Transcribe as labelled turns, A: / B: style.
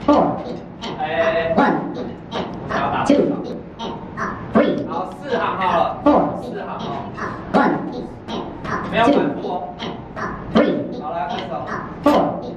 A: 哎，我想要打。好，4行好了，4行哦，没有反复哦。好，来开始哦。